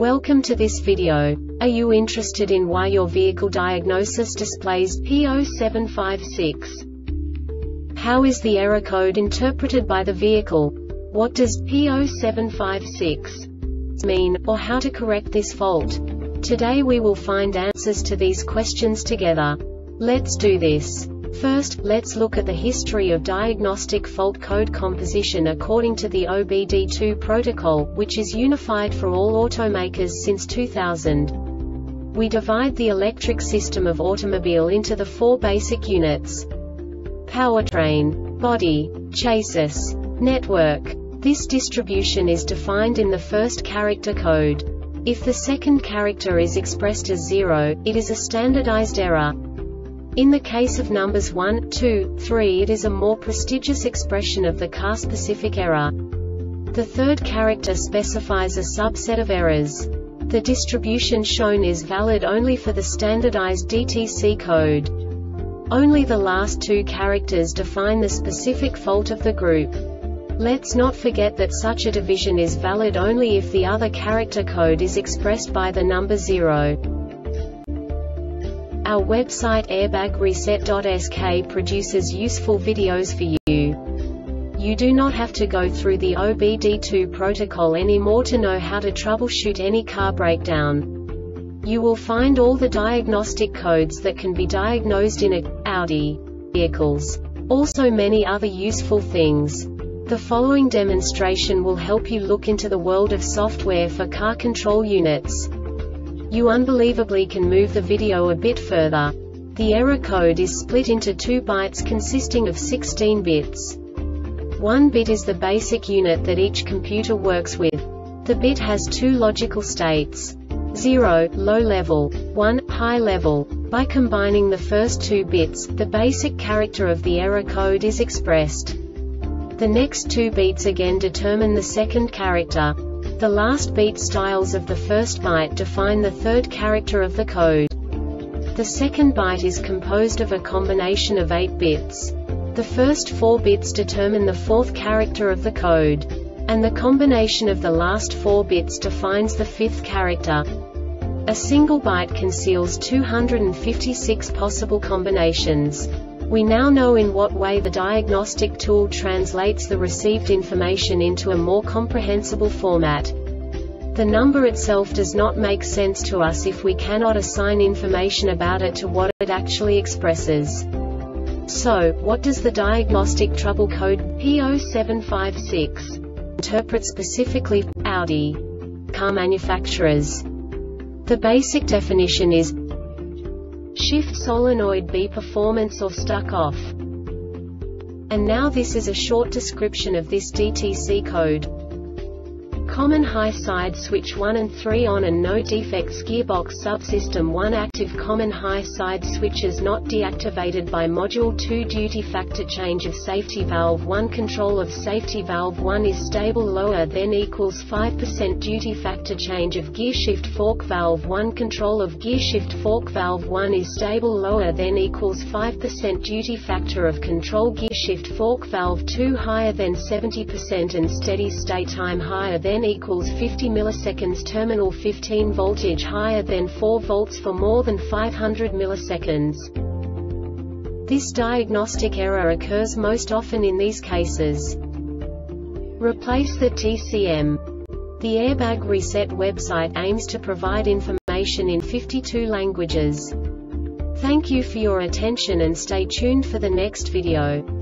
Welcome to this video. Are you interested in why your vehicle diagnosis displays P0756? How is the error code interpreted by the vehicle? What does P0756 mean, or how to correct this fault? Today we will find answers to these questions together. Let's do this. First, let's look at the history of diagnostic fault code composition according to the OBD2 protocol, which is unified for all automakers since 2000. We divide the electric system of automobile into the four basic units: powertrain, body, chassis, network. This distribution is defined in the first character code. If the second character is expressed as 0, it is a standardized error. In the case of numbers 1, 2, 3, it is a more prestigious expression of the car-specific error. The third character specifies a subset of errors. The distribution shown is valid only for the standardized DTC code. Only the last two characters define the specific fault of the group. Let's not forget that such a division is valid only if the other character code is expressed by the number 0. Our website airbagreset.sk produces useful videos for you. You do not have to go through the OBD2 protocol anymore to know how to troubleshoot any car breakdown. You will find all the diagnostic codes that can be diagnosed in Audi vehicles. Also many other useful things. The following demonstration will help you look into the world of software for car control units. You unbelievably can move the video a bit further. The error code is split into 2 bytes consisting of 16 bits. 1 bit is the basic unit that each computer works with. The bit has 2 logical states: 0, low level, 1, high level. By combining the first 2 bits, the basic character of the error code is expressed. The next 2 beats again determine the second character. The last beat styles of the first byte define the third character of the code. The second byte is composed of a combination of 8 bits. The first 4 bits determine the fourth character of the code. And the combination of the last 4 bits defines the fifth character. A single byte conceals 256 possible combinations. We now know in what way the diagnostic tool translates the received information into a more comprehensible format. The number itself does not make sense to us if we cannot assign information about it to what it actually expresses. So, what does the diagnostic trouble code P0756 interpret specifically for Audi car manufacturers? The basic definition is shift solenoid B performance or stuck off. And now this is a short description of this DTC code. Common high side switch 1 and 3 on and no defects. Gearbox subsystem 1 active. Common high side switches not deactivated by module 2. Duty factor change of safety valve 1. Control of safety valve 1 is stable lower than equals 5%. Duty factor change of gearshift fork valve 1. Control of gearshift fork valve 1 is stable lower than equals 5%. Duty factor of control gearshift fork valve 2 higher than 70% and steady state time higher than equals 50 milliseconds. Terminal 15 voltage higher than 4 volts for more than 500 milliseconds. This diagnostic error occurs most often in these cases. Replace the TCM. The Airbag Reset website aims to provide information in 52 languages. Thank you for your attention and stay tuned for the next video.